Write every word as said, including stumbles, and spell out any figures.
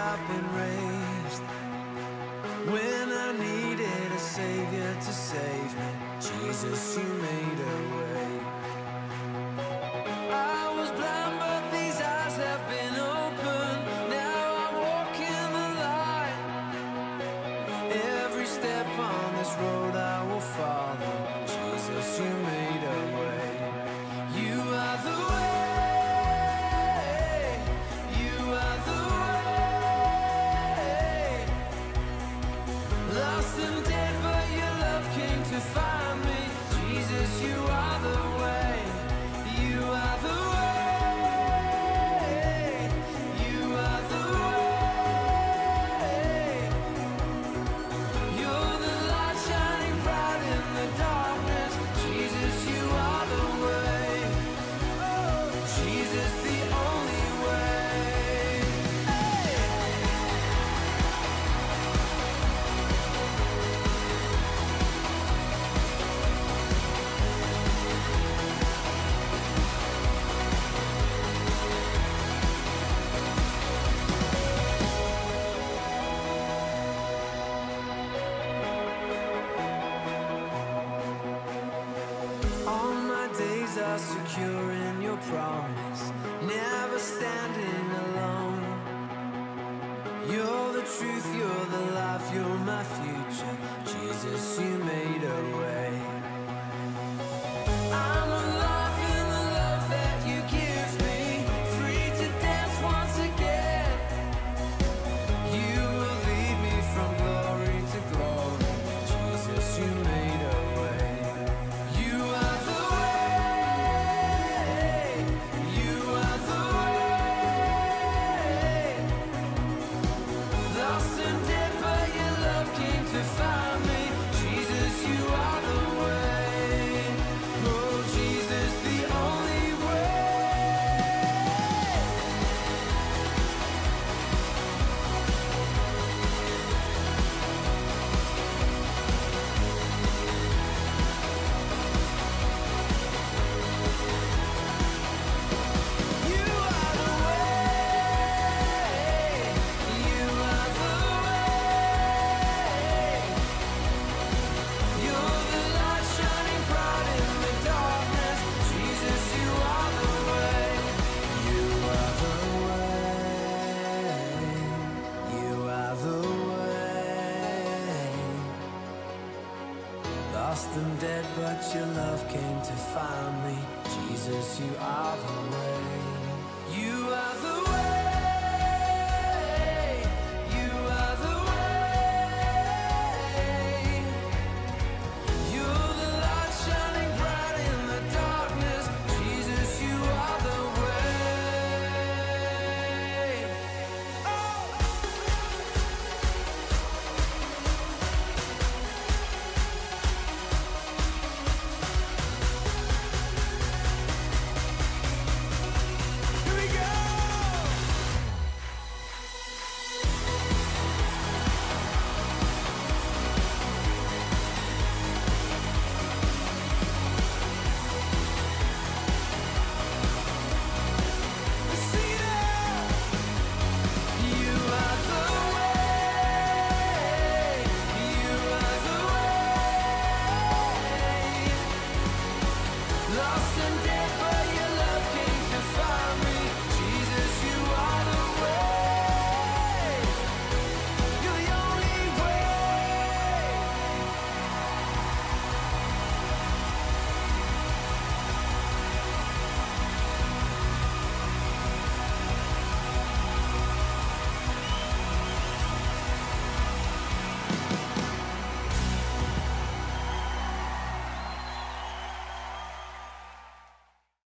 I've been raised. When I needed a savior to save me, Jesus, you made a way. I was blind, but these eyes have been opened. Now I walk in the light. Every step on this road I will follow. Jesus, you made a way. You are the way. You are the way. Lost and dead, but your love came to find me. Jesus, you are the way. You are the way. You are the way. You're the light shining bright in the darkness. Jesus, you are the way. Jesus, the only way. All my days are secure in your promise, never standing alone. You're the truth, you're the life, you're my future. Jesus, you made a way. I'm alive in the love that you give me, free to dance once again. You will lead me from glory to glory. Jesus, you made a way. You are the way. You are the way. Lost and dead, but your love came to find me. Jesus, you are the way. Oh, Jesus, the only way. You are the way. You are the way. You're the light shining bright in the darkness. Jesus, you are the way. You are the way. You are the way. Lost and dead, but your love came to find me. Jesus, you are the way. You are the way. You are the way. You're the light shining bright in the darkness. Jesus, you are the way. Oh! Here we go! See that? You are the way. You are the way. Lost and dead, but your love came to find me.